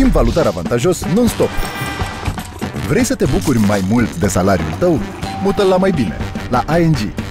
Schimb valutar avantajos non-stop. Vrei să te bucuri mai mult de salariul tău? Mută-l la mai bine, la ING.